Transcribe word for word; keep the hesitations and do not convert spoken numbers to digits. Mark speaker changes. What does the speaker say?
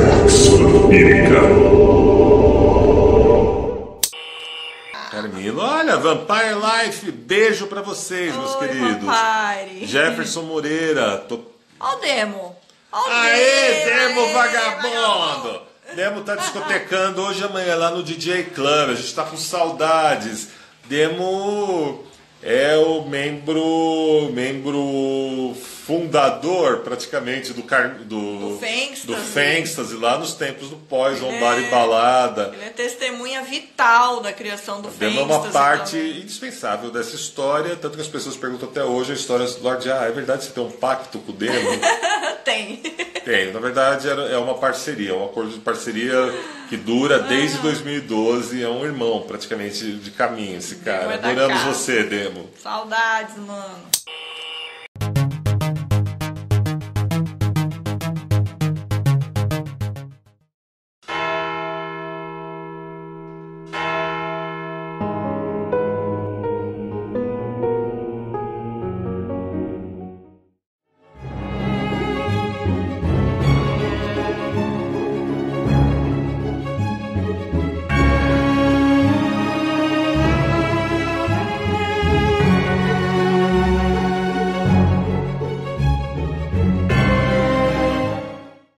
Speaker 1: Vox Vampírica.
Speaker 2: Carmilo, olha, Vampire Life, beijo pra vocês, meus
Speaker 3: Oi,
Speaker 2: queridos.
Speaker 3: Vampire.
Speaker 2: Jefferson Moreira, tô...
Speaker 3: Ó o Demo. Ó o
Speaker 2: Aê,
Speaker 3: Demo,
Speaker 2: Demo
Speaker 3: aê,
Speaker 2: vagabundo! Demo tá discotecando hoje e amanhã lá no D J Club, a gente tá com saudades. Demo é o membro, membro fundador praticamente do car... do,
Speaker 3: Do Fengstas,
Speaker 2: do
Speaker 3: né?
Speaker 2: Fengstas, e lá nos tempos do Poison,
Speaker 3: É.
Speaker 2: bar e balada.
Speaker 3: Ele é testemunha vital da criação do
Speaker 2: Demo é
Speaker 3: Fengstas.
Speaker 2: uma parte
Speaker 3: também.
Speaker 2: indispensável dessa história, tanto que as pessoas perguntam até hoje a história do Lorde. Ah, é verdade que você tem um pacto com o Demo?
Speaker 3: Tem.
Speaker 2: Tem, na verdade era- é uma parceria, é um acordo de parceria que dura desde dois mil e doze, é um irmão praticamente de caminho esse cara.
Speaker 3: é da
Speaker 2: Adoramos
Speaker 3: casa.
Speaker 2: você, Demo.
Speaker 3: Saudades, mano.